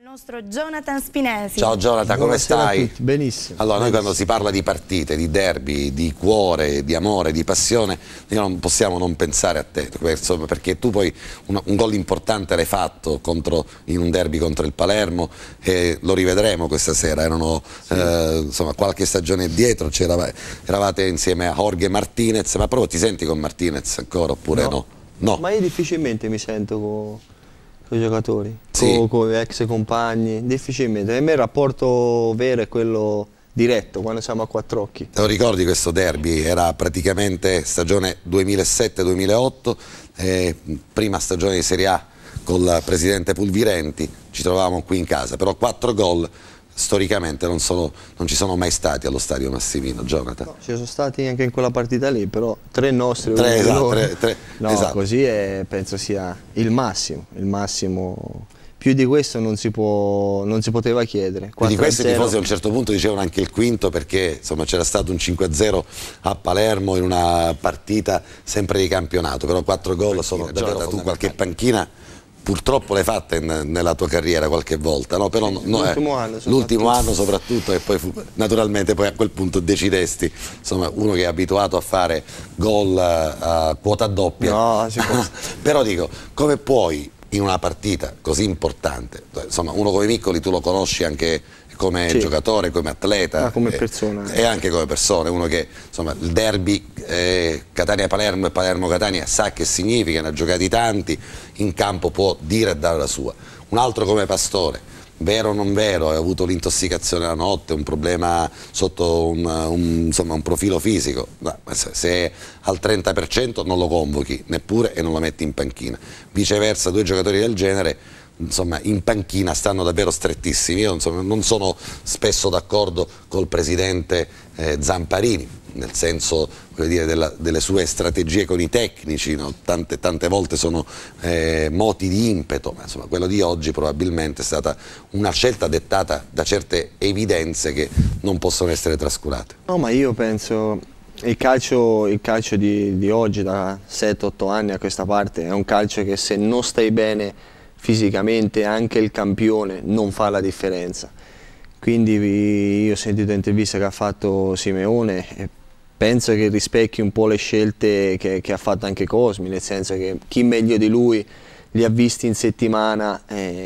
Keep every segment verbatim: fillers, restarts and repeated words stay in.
Il nostro Jonathan Spinesi. Ciao Jonathan, come stai? Benissimo. Allora, noi benissimo. quando si parla di partite, di derby, di cuore, di amore, di passione, noi non possiamo non pensare a te, insomma, perché tu poi un, un gol importante l'hai fatto contro, in un derby contro il Palermo e lo rivedremo questa sera. Erano sì. eh, insomma, qualche stagione dietro, eravate insieme a Jorge Martinez, ma proprio ti senti con Martinez ancora oppure no? No, no? ma io difficilmente mi sento con i giocatori, sì. con gli ex compagni, difficilmente. Per me il rapporto vero è quello diretto, quando siamo a quattro occhi. Te lo ricordi questo derby? Era praticamente stagione duemilasette duemilaotto, eh, prima stagione di Serie A col presidente Pulvirenti, ci trovavamo qui in casa, però quattro gol storicamente non, sono, non ci sono mai stati allo stadio Massimino, Jonathan. No, ci sono stati anche in quella partita lì, però tre nostri. Tre, esatto, tre, tre, no, esatto. Così è, penso sia il massimo, il massimo. Più di questo non si, può, non si poteva chiedere. Più di questo i tifosi a un certo punto dicevano anche il quinto, perché c'era stato un cinque a zero a Palermo in una partita sempre di campionato, però quattro gol sono davvero. Tu qualche panchina purtroppo l'hai fatta in, nella tua carriera qualche volta, no? Però no, l'ultimo eh, anno, l'ultimo anno soprattutto, e poi fu, naturalmente poi a quel punto decidesti, insomma, uno che è abituato a fare gol a, a quota doppia. No, si può. Però dico, come puoi in una partita così importante, insomma, uno come Miccoli tu lo conosci anche come sì. giocatore, come atleta, ah, come persona, e, e anche come persona, uno che insomma il derby eh, Catania-Palermo e Palermo-Catania sa che significa, ne ha giocati tanti, in campo può dire e dare la sua. Un altro come Pastore, vero o non vero, ha avuto l'intossicazione la notte, un problema sotto un, un, insomma, un profilo fisico, no, se, se è al trenta per cento non lo convochi neppure e non lo metti in panchina. Viceversa, due giocatori del genere, insomma, in panchina stanno davvero strettissimi. Io insomma, non sono spesso d'accordo col presidente eh, Zamparini, nel senso, voglio dire, della, delle sue strategie con i tecnici, no? tante, tante volte sono eh, moti di impeto, ma insomma quello di oggi probabilmente è stata una scelta dettata da certe evidenze che non possono essere trascurate. No, ma io penso il calcio, il calcio di, di oggi, da sette otto anni a questa parte, è un calcio che se non stai bene fisicamente anche il campione non fa la differenza. Quindi io ho sentito l'intervista che ha fatto Simeone e penso che rispecchi un po' le scelte che, che ha fatto anche Cosmi, nel senso che chi meglio di lui li ha visti in settimana,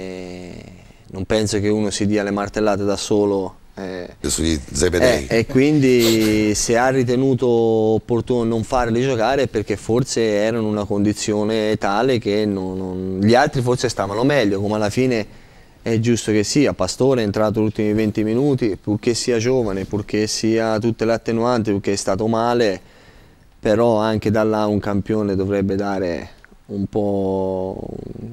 eh, non penso che uno si dia le martellate da solo. Eh, sugli Zebedei. Eh, e quindi se ha ritenuto opportuno non farli giocare è perché forse erano in una condizione tale che non, non, gli altri forse stavano meglio, come alla fine è giusto che sia. Pastore è entrato gli ultimi venti minuti, purché sia giovane, purché sia tutte le attenuanti, purché è stato male, però anche da là un campione dovrebbe dare un po'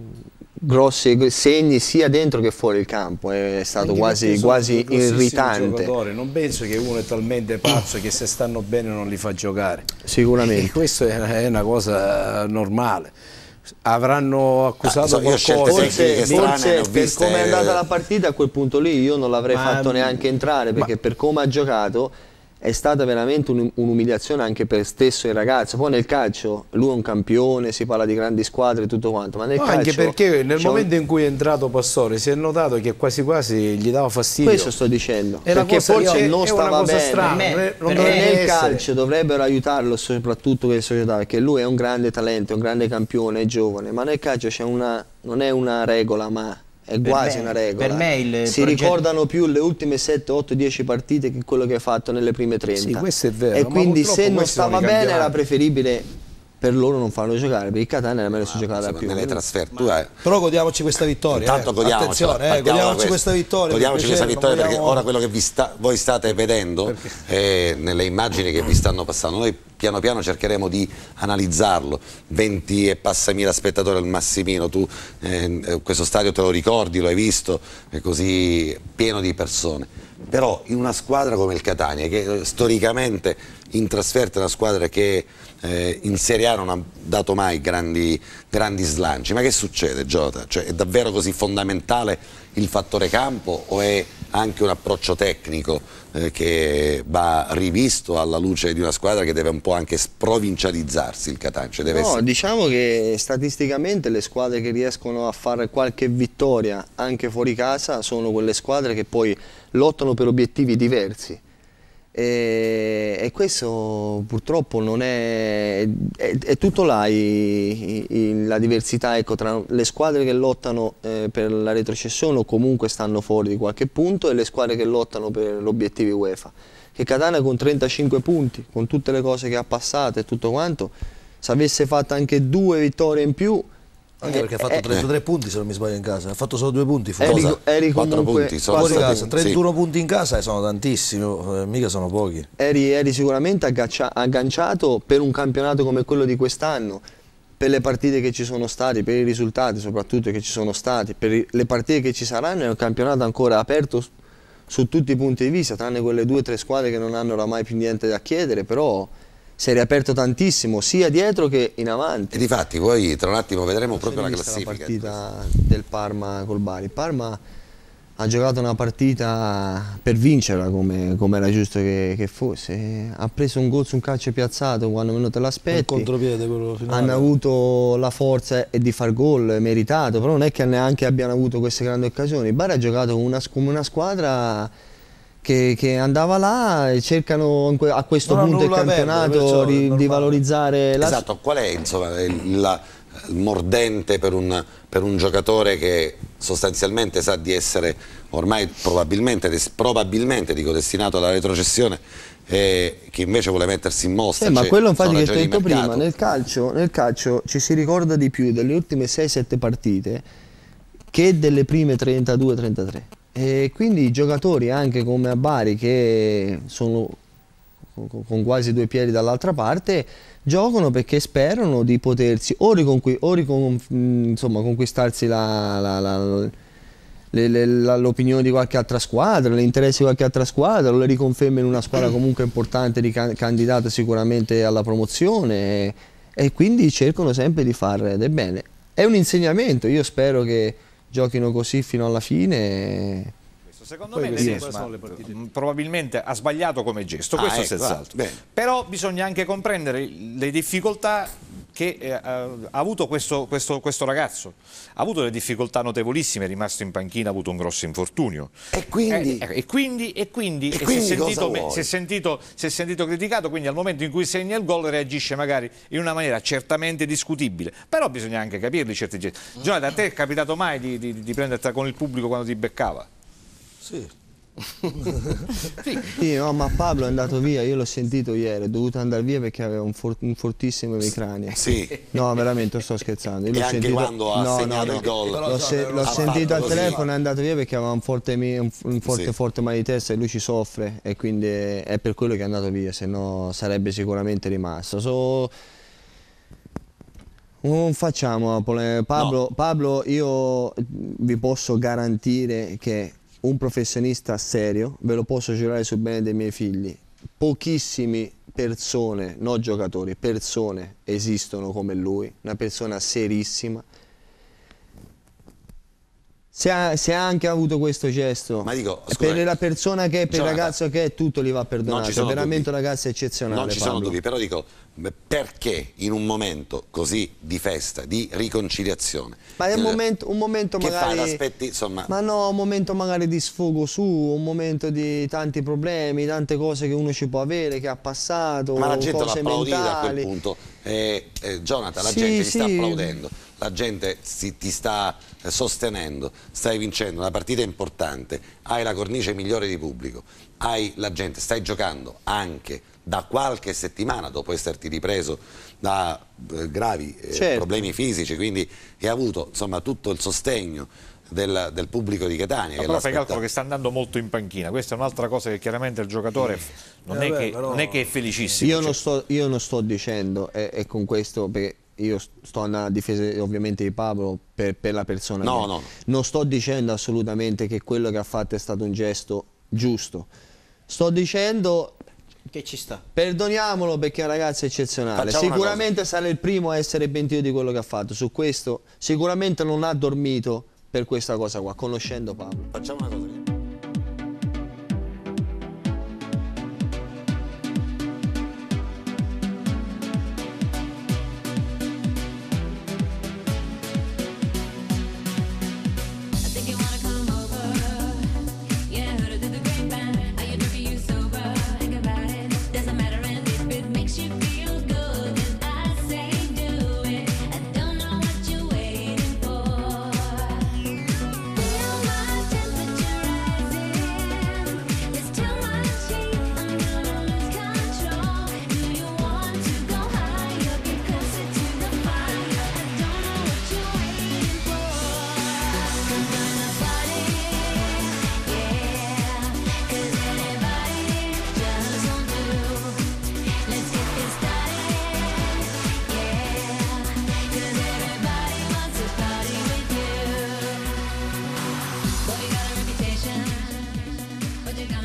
grossi segni sia dentro che fuori il campo. È stato anche quasi, quasi irritante. Non penso che uno è talmente pazzo che se stanno bene non li fa giocare. Sicuramente. E questo è una cosa normale. Avranno accusato ah, so, qualcosa. Forse, forse per come è andata la partita a quel punto lì io non l'avrei fatto neanche entrare, perché ma, per come ha giocato è stata veramente un'umiliazione anche per stesso il ragazzo. Poi nel calcio lui è un campione, si parla di grandi squadre e tutto quanto, ma nel no, calcio anche perché nel momento un... in cui è entrato Pastore si è notato che quasi quasi gli dava fastidio. Questo sto dicendo, è perché forse è, non stava bene. Strana, me, non nel essere. calcio dovrebbero aiutarlo soprattutto quelle società, perché lui è un grande talento, è un grande campione, è giovane, ma nel calcio c'è una, non è una regola, ma è per quasi me, una regola. Per me il si progetto... ricordano più le ultime sette, otto, dieci partite che quello che hai fatto nelle prime trenta. Sì, questo è vero. E quindi se non stava bene era preferibile per loro non farlo giocare, per il Catania era meglio si giocava da più. Nelle trasferte. Ma... Però godiamoci questa vittoria. Intanto eh. godiamoci, eh, godiamoci questa vittoria. Godiamoci questa vittoria perché vogliamo... ora quello che vi sta, voi state vedendo eh, nelle immagini che vi stanno passando, noi piano piano cercheremo di analizzarlo. venti e passamila spettatori al Massimino, tu eh, questo stadio te lo ricordi, lo hai visto, è così pieno di persone. Però in una squadra come il Catania, che storicamente in trasferta è una squadra che eh, in Serie A non ha dato mai grandi, grandi slanci, ma che succede, Jota? Cioè, è davvero così fondamentale il fattore campo o è anche un approccio tecnico eh, che va rivisto alla luce di una squadra che deve un po' anche sprovincializzarsi il Catania. Cioè deve no, essere... diciamo che statisticamente le squadre che riescono a fare qualche vittoria anche fuori casa sono quelle squadre che poi lottano per obiettivi diversi. E, e questo purtroppo non è, è, è tutto là i, i, la diversità, ecco, tra le squadre che lottano eh, per la retrocessione o comunque stanno fuori di qualche punto e le squadre che lottano per gli obiettivi UEFA. Che Catania con trentacinque punti, con tutte le cose che ha passato e tutto quanto, se avesse fatto anche due vittorie in più, anche perché ha fatto eh, trentatré eh. punti se non mi sbaglio in casa, ha fatto solo due punti fuori. Eri, eri quattro punti, sono fuori stati, casa, trentuno sì. punti in casa e sono tantissimi, eh, mica sono pochi. Eri, eri sicuramente agganciato per un campionato come quello di quest'anno, per le partite che ci sono state, per i risultati soprattutto che ci sono stati, per le partite che ci saranno. È un campionato ancora aperto su, su tutti i punti di vista, tranne quelle due o tre squadre che non hanno oramai più niente da chiedere, però si è riaperto tantissimo sia dietro che in avanti. E difatti poi tra un attimo vedremo proprio la classifica. La partita del Parma col Bari. Il Parma ha giocato una partita per vincerla come, come era giusto che, che fosse. Ha preso un gol su un calcio piazzato quando meno te l'aspetti. Il contropiede quello finale. Hanno avuto la forza di far gol meritato, però non è che neanche abbiano avuto queste grandi occasioni. Il Bari ha giocato come una, come una squadra Che, che andava là e cercano a questo non punto del campionato di, di valorizzare la... Esatto, qual è insomma, il, la, il mordente per un, per un giocatore che sostanzialmente sa di essere ormai probabilmente, probabilmente dico, destinato alla retrocessione e che invece vuole mettersi in mostra? Eh, ma quello infatti che ti ho detto di prima, nel calcio, nel calcio ci si ricorda di più delle ultime sei sette partite che delle prime trentadue trentatré. E quindi i giocatori anche come a Bari che sono con quasi due piedi dall'altra parte giocano perché sperano di potersi o, riconqui o ricon insomma, conquistarsi l'opinione di qualche altra squadra, l'interesse di qualche altra squadra, o le riconferme in una squadra comunque importante di can candidata sicuramente alla promozione e, e quindi cercano sempre di fare del bene. È un insegnamento, io spero che giochino così fino alla fine. Secondo me Ledesma probabilmente ha sbagliato come gesto, ah, questo ecco, senz'altro. Però bisogna anche comprendere le difficoltà che eh, ha avuto questo, questo, questo ragazzo. Ha avuto delle difficoltà notevolissime, è rimasto in panchina, ha avuto un grosso infortunio. E quindi? Eh, e quindi, e quindi, e e quindi si, è sentito, si, è sentito, si è sentito criticato, quindi al momento in cui segna il gol reagisce magari in una maniera certamente discutibile. Però bisogna anche capirli certi gesti. Jonathan, a te è capitato mai di, di, di prenderti con il pubblico quando ti beccava? Sì. sì. Sì, no, ma Pablo è andato via, io l'ho sentito ieri, è dovuto andare via perché aveva un, for un fortissimo emicrania. Sì. No, veramente, sto scherzando. Io e anche sentito... quando ha no, segnato no, no. il gol. L'ho se sentito al così. telefono, è andato via perché aveva un forte, un, un forte, sì. forte mal di testa e lui ci soffre e quindi è per quello che è andato via, se no sarebbe sicuramente rimasto. So... Non facciamo Pablo, no. Pablo, io vi posso garantire che un professionista serio, ve lo posso giurare sul bene dei miei figli, pochissime persone, non giocatori, persone esistono come lui, una persona serissima. Se ha, se ha anche avuto questo gesto, ma dico, scusa, per la persona che è, per il ragazzo che è, tutto gli va perdonato, è veramente dubbi. un ragazzo eccezionale. Non ci Pablo. sono dubbi, però dico, perché in un momento così di festa, di riconciliazione, ma è un momento, un momento che magari, fai, aspetti, insomma... ma no, un momento magari di sfogo su, un momento di tanti problemi, tante cose che uno ci può avere, che ha passato, ma la gente cose l'ha applaudito mentali. a quel punto, eh, eh, Jonathan, la sì, gente ti sì. sta applaudendo, la gente si, ti sta eh, sostenendo, stai vincendo una partita importante, hai la cornice migliore di pubblico, hai la gente, stai giocando anche da qualche settimana dopo esserti ripreso da eh, gravi eh, certo. problemi fisici, quindi hai avuto insomma tutto il sostegno del, del pubblico di Catania. No, però fai calcolo che sta andando molto in panchina, questa è un'altra cosa che chiaramente il giocatore non, eh è, beh, che, però... non è che è felicissimo. Io, cioè... non, sto, io non sto dicendo, e, e con questo, perché io sto andando a difesa ovviamente di Pablo per, per la persona, no, che... no. non sto dicendo assolutamente che quello che ha fatto è stato un gesto giusto, sto dicendo... che ci sta. Perdoniamolo perché è un ragazzo eccezionale. Facciamo sicuramente sarà il primo a essere pentito di quello che ha fatto. Su questo sicuramente non ha dormito per questa cosa qua, conoscendo Pablo. Facciamo una cosa.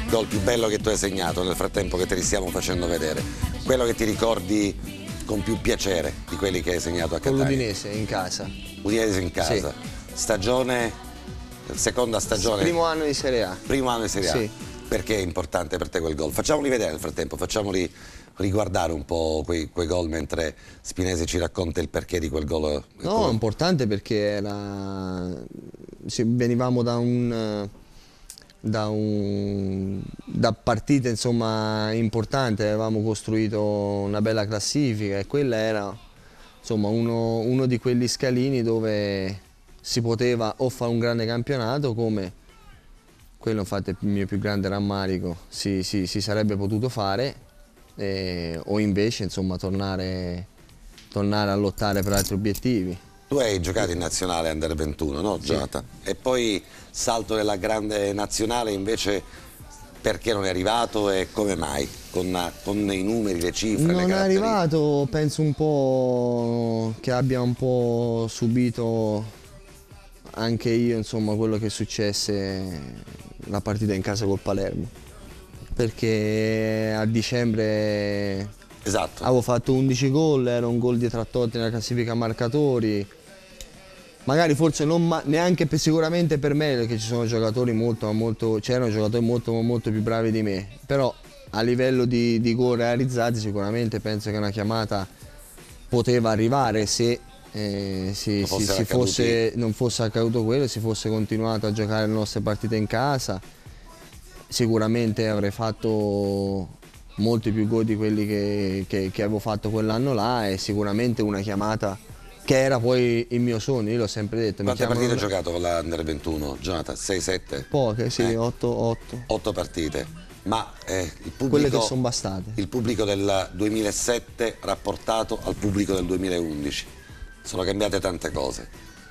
gol più bello che tu hai segnato nel frattempo che te li stiamo facendo vedere? Quello che ti ricordi con più piacere di quelli che hai segnato a Con Catania? l'Udinese in casa. Udinese in casa. Sì. Stagione, seconda stagione. Primo anno di Serie A. Primo anno di Serie A. Sì. Perché è importante per te quel gol? Facciamoli vedere nel frattempo, facciamoli riguardare un po' quei, quei gol mentre Spinesi ci racconta il perché di quel gol. No, è importante perché era... venivamo da un... Da, un, da partite insomma importanti, avevamo costruito una bella classifica e quella era insomma uno, uno di quegli scalini dove si poteva o fare un grande campionato, come quello infatti è il mio più grande rammarico, si, si, si sarebbe potuto fare, eh, o invece insomma tornare, tornare a lottare per altri obiettivi. Tu hai giocato in nazionale Under ventuno, no Jonathan? Sì. E poi salto nella grande nazionale invece perché non è arrivato e come mai? Con, con i numeri, le cifre, non le è arrivato, penso un po' che abbia un po' subito anche io insomma quello che successe la partita in casa col Palermo, perché a dicembre esatto. avevo fatto undici gol, era un gol dietro a Totti nella classifica marcatori. Magari forse non ma neanche per, sicuramente per me, perché ci sono giocatori molto, molto, c'erano giocatori molto, molto più bravi di me, però a livello di, di gol realizzati sicuramente penso che una chiamata poteva arrivare se eh, si, si, si fosse, non fosse accaduto quello, si fosse continuato a giocare le nostre partite in casa. Sicuramente avrei fatto molti più gol di quelli che, che, che avevo fatto quell'anno là, e sicuramente una chiamata che era poi il mio sogno, io l'ho sempre detto. Quante mi partite hai giocato con la Under ventuno, Jonathan? sei sette? Poche, sì, eh? otto. otto partite, ma eh, il pubblico, quelle che sono bastate. Il pubblico del duemilasette rapportato al pubblico del duemilaundici, sono cambiate tante cose,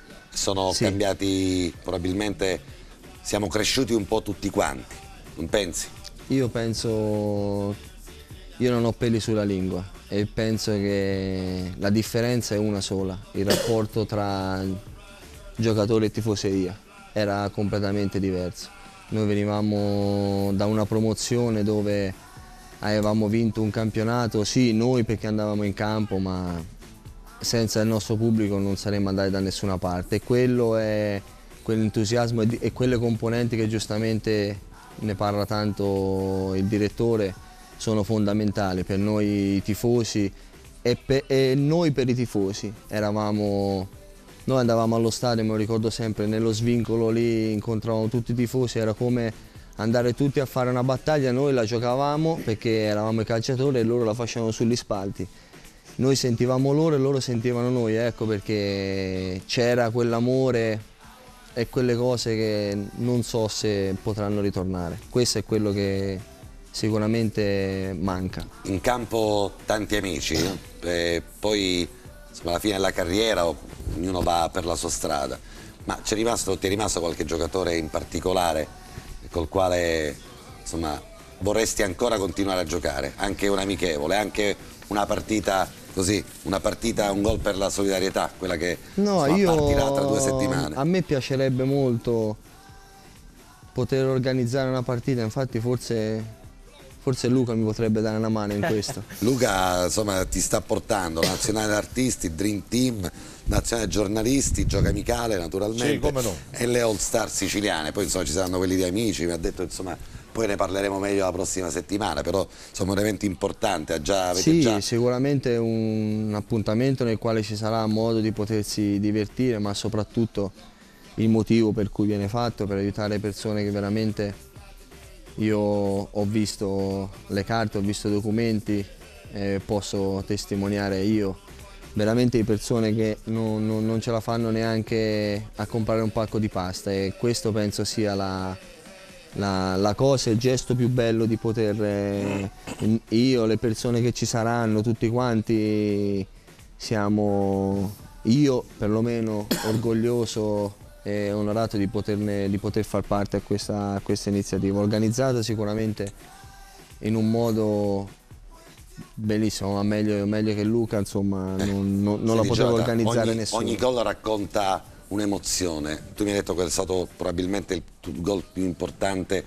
sono sì. cambiati, probabilmente siamo cresciuti un po' tutti quanti, non pensi? Io penso, io non ho peli sulla lingua e penso che la differenza è una sola, il rapporto tra giocatore e tifoseria era completamente diverso. Noi venivamo da una promozione dove avevamo vinto un campionato, sì noi perché andavamo in campo, ma senza il nostro pubblico non saremmo andati da nessuna parte, e quello è quell'entusiasmo e quelle componenti che giustamente ne parla tanto il direttore, sono fondamentali per noi tifosi e, per, e noi per i tifosi. Eravamo, noi andavamo allo stadio, me lo ricordo sempre, nello svincolo lì incontravamo tutti i tifosi, era come andare tutti a fare una battaglia, noi la giocavamo perché eravamo i calciatori e loro la facevano sugli spalti. Noi sentivamo loro e loro sentivano noi, ecco perché c'era quell'amore e quelle cose che non so se potranno ritornare. Questo è quello che sicuramente manca. In campo tanti amici, eh, poi insomma, alla fine della carriera ognuno va per la sua strada, ma c'è rimasto, ti è rimasto qualche giocatore in particolare col quale insomma, vorresti ancora continuare a giocare, anche un amichevole, anche una partita così, una partita, un gol per la solidarietà, quella che no, insomma, io, partirà tra due settimane? A me piacerebbe molto poter organizzare una partita, infatti forse Forse Luca mi potrebbe dare una mano in questo. Luca insomma ti sta portando Nazionale Artisti, Dream Team, Nazionale Giornalisti, Gioca Amicale naturalmente, sì, come no. E le All Star siciliane, poi insomma ci saranno quelli di Amici, mi ha detto insomma poi ne parleremo meglio la prossima settimana, però insomma un evento importante, ha già, avete sì, già... sicuramente un appuntamento nel quale ci sarà modo di potersi divertire, ma soprattutto il motivo per cui viene fatto, per aiutare persone che veramente... Io ho visto le carte, ho visto i documenti, eh, posso testimoniare io, veramente di persone che non, non, non ce la fanno neanche a comprare un pacco di pasta, e questo penso sia la, la, la cosa, il gesto più bello di poter, eh, io, le persone che ci saranno, tutti quanti, siamo, io perlomeno orgoglioso e onorato di, poterne, di poter far parte a questa, a questa iniziativa, organizzata sicuramente in un modo bellissimo, ma meglio, meglio che Luca, insomma, non, non, non la poteva organizzare ogni, nessuno. Ogni gol racconta un'emozione, tu mi hai detto che è stato probabilmente il gol più importante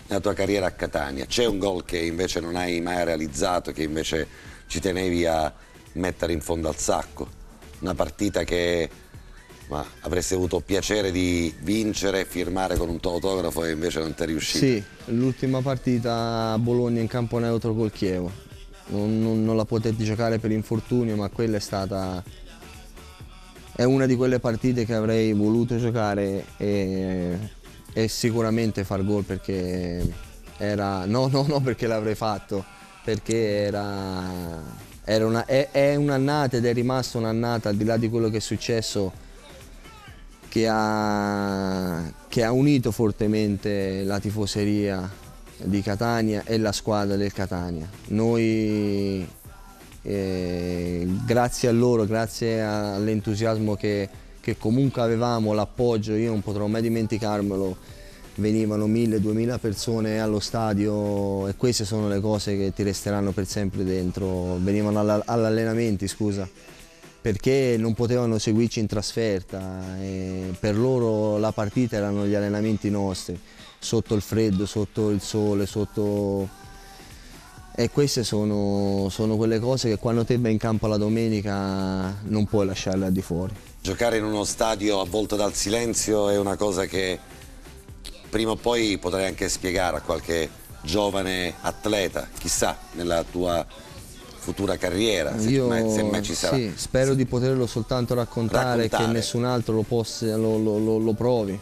nella tua carriera a Catania? C'è un gol che invece non hai mai realizzato, che invece ci tenevi a mettere in fondo al sacco? Una partita che ma, avresti avuto piacere di vincere, firmare con un tuo autografo e invece non ti è riuscito? Sì, l'ultima partita a Bologna in campo neutro col Chievo. Non, non, non la potetti giocare per infortunio, ma quella è stata... è una di quelle partite che avrei voluto giocare e, e sicuramente far gol, perché era... no, no, no perché l'avrei fatto, perché era... era una, è, è un'annata ed è rimasta un'annata, al di là di quello che è successo, che ha, che ha unito fortemente la tifoseria di Catania e la squadra del Catania. Noi, eh, grazie a loro, grazie all'entusiasmo che, che comunque avevamo, l'appoggio, io non potrò mai dimenticarmelo, venivano mille, duemila persone allo stadio e queste sono le cose che ti resteranno per sempre dentro. Venivano all'allenamenti, scusa, perché non potevano seguirci in trasferta e per loro la partita erano gli allenamenti nostri, sotto il freddo, sotto il sole, sotto... e queste sono, sono quelle cose che quando te vai in campo la domenica non puoi lasciarle al di fuori. Giocare in uno stadio avvolto dal silenzio è una cosa che prima o poi potrai anche spiegare a qualche giovane atleta, chissà, nella tua futura carriera, se, Io, mai, se mai ci sarà. Sì, spero di poterlo soltanto raccontare, raccontare. Che nessun altro lo, possa, lo, lo, lo, lo provi,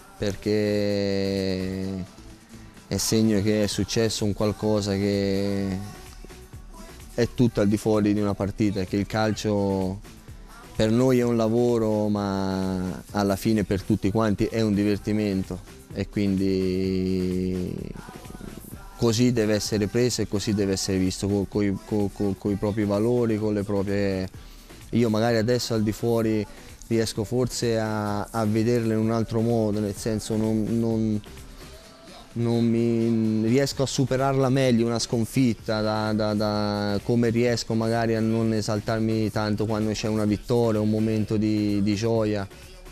perché è segno che è successo un qualcosa che è tutto al di fuori di una partita, che il calcio per noi è un lavoro, ma alla fine per tutti quanti è un divertimento e quindi così deve essere preso e così deve essere visto, con i propri valori, con le proprie... Io magari adesso al di fuori riesco forse a, a vederle in un altro modo, nel senso non, non, non mi riesco a superarla meglio una sconfitta, da, da, da, come riesco magari a non esaltarmi tanto quando c'è una vittoria, un momento di, di gioia,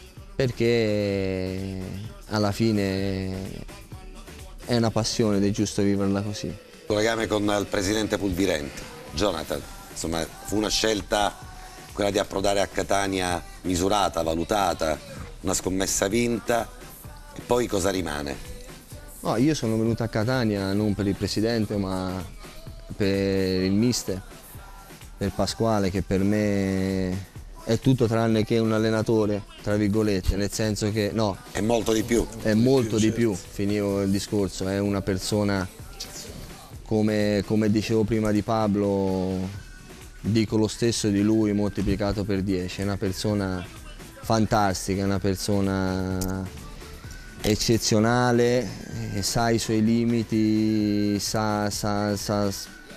perché alla fine è una passione ed è giusto viverla così. Il tuo legame con il presidente Pulvirenti, Jonathan, insomma, fu una scelta quella di approdare a Catania misurata, valutata, una scommessa vinta, e poi cosa rimane? No, io sono venuto a Catania non per il presidente ma per il mister, per Pasquale, che per me è tutto tranne che un allenatore, tra virgolette, nel senso che no. È molto di più. È molto di più, finivo il discorso, è una persona, come, come dicevo prima di Pablo, dico lo stesso di lui moltiplicato per dieci, è una persona fantastica, è una persona eccezionale, sa i suoi limiti, sa, sa, sa,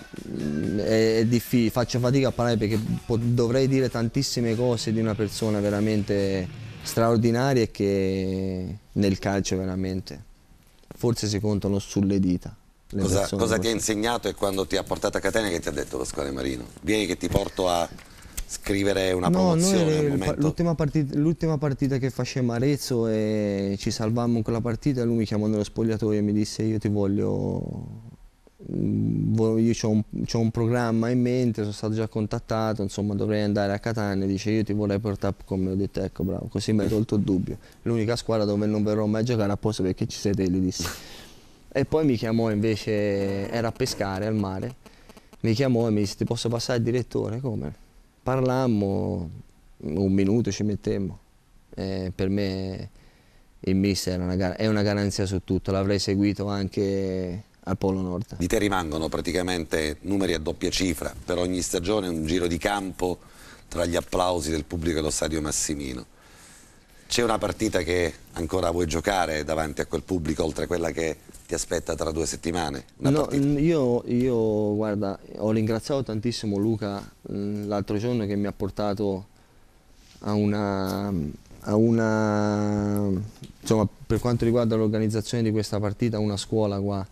è, è difficile, faccio fatica a parlare perché dovrei dire tantissime cose di una persona veramente straordinaria e che nel calcio veramente forse si contano sulle dita. Cosa, cosa ti ha insegnato e quando ti ha portato a Catania che ti ha detto Pasquale Marino? Vieni che ti porto a scrivere una no, promozione. L'ultima partita, l'ultima partita che facemmo a Arezzo e ci salvammo in quella partita, lui mi chiamò nello spogliatoio e mi disse io ti voglio, io ho un, un programma in mente, sono stato già contattato, insomma dovrei andare a Catania, dice io ti vorrei portare con me, ho detto ecco bravo, così mi hai tolto il dubbio, l'unica squadra dove non verrò mai a giocare apposta perché ci sei te, gli dissi. E poi mi chiamò invece, era a pescare al mare, mi chiamò e mi disse ti posso passare il direttore, come? Parlammo, un minuto ci mettemmo, e per me il mister è una, è una garanzia su tutto, l'avrei seguito anche al Polo Nord. Di te rimangono praticamente numeri a doppia cifra, per ogni stagione un giro di campo tra gli applausi del pubblico dello Stadio Massimino. C'è una partita che ancora vuoi giocare davanti a quel pubblico, oltre a quella che ti aspetta tra due settimane? Una no, io, io, guarda, ho ringraziato tantissimo Luca l'altro giorno che mi ha portato a una, a una, insomma, per quanto riguarda l'organizzazione di questa partita, a una scuola qua.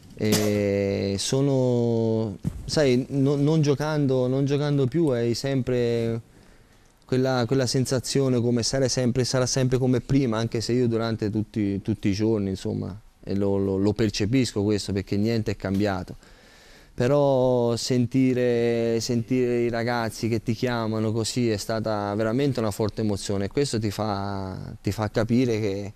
E sono, sai, no, non, giocando, non giocando più hai sempre Quella, quella sensazione come stare sempre, sarà sempre come prima, anche se io durante tutti, tutti i giorni, insomma, e lo, lo, lo percepisco questo perché niente è cambiato. Però sentire, sentire i ragazzi che ti chiamano così è stata veramente una forte emozione e questo ti fa, ti fa capire che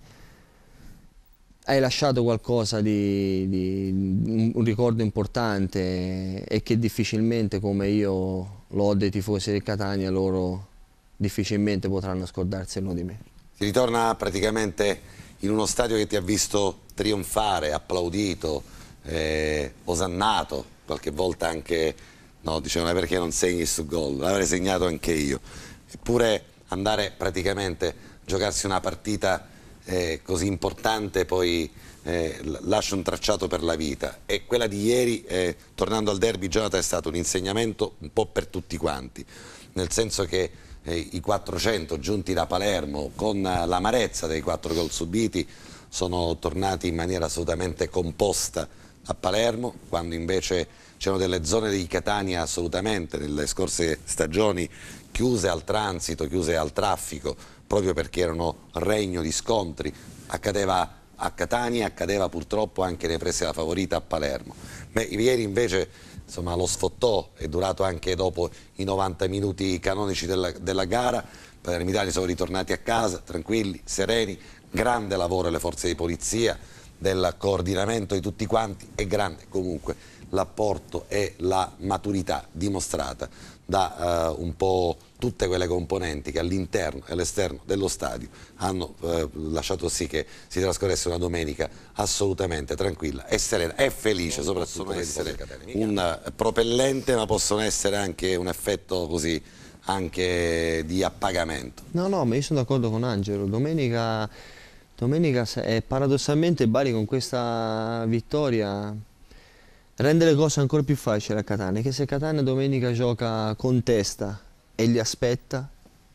hai lasciato qualcosa di, di un ricordo importante e che difficilmente, come io lo ho dei tifosi del Catania, loro difficilmente potranno scordarselo di me. Si ritorna praticamente in uno stadio che ti ha visto trionfare, applaudito, eh, osannato, qualche volta anche, no, dicevano perché non segni su gol, l'avrei segnato anche io, eppure andare praticamente a giocarsi una partita eh, così importante poi eh, lascia un tracciato per la vita, e quella di ieri, eh, tornando al derby, Jonathan, è stato un insegnamento un po' per tutti quanti, nel senso che eh, i quattrocento giunti da Palermo con l'amarezza dei quattro gol subiti sono tornati in maniera assolutamente composta a Palermo, quando invece c'erano delle zone di Catania assolutamente nelle scorse stagioni chiuse al transito, chiuse al traffico, proprio perché erano regno di scontri. Accadeva a Catania, accadeva purtroppo anche nei pressi della favorita a Palermo. Beh, ieri invece, insomma, lo sfottò è durato anche dopo i novanta minuti canonici della, della gara. Palermitani sono ritornati a casa tranquilli, sereni, grande lavoro alle forze di polizia, del coordinamento di tutti quanti, e grande comunque l'apporto e la maturità dimostrata da uh, un po' tutte quelle componenti che all'interno e all'esterno dello stadio hanno uh, lasciato sì che si trascorresse una domenica assolutamente tranquilla e serena e felice, soprattutto per essere un propellente, ma possono essere anche un effetto così anche di appagamento. No, no, ma io sono d'accordo con Angelo. Domenica, domenica è paradossalmente Bari con questa vittoria rende le cose ancora più facili a Catania, che se Catania domenica gioca con testa e li aspetta,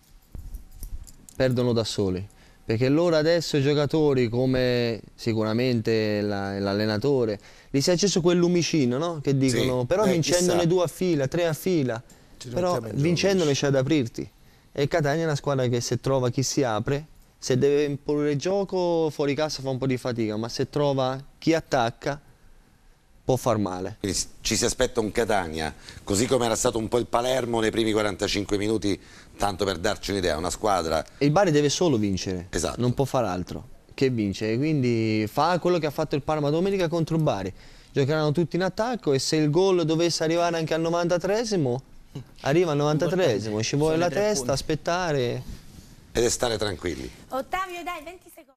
perdono da soli. Perché loro adesso i giocatori, come sicuramente l'allenatore, gli si è acceso quel lumicino, no? Che dicono, sì, però eh, vincendone chissà. due a fila, tre a fila, però vincendone c'è ad aprirti. E Catania è una squadra che se trova chi si apre, se deve imporre il gioco fuori casa fa un po' di fatica, ma se trova chi attacca può far male. Quindi ci si aspetta un Catania, così come era stato un po' il Palermo nei primi quarantacinque minuti, tanto per darci un'idea, una squadra... E il Bari deve solo vincere, esatto, non può fare altro che vincere, quindi fa quello che ha fatto il Parma domenica contro il Bari. Giocheranno tutti in attacco e se il gol dovesse arrivare anche al novantatreesimo, arriva al novantatreesimo, ci vuole la testa, aspettare... ed è stare tranquilli. Ottavio, dai, venti secondi.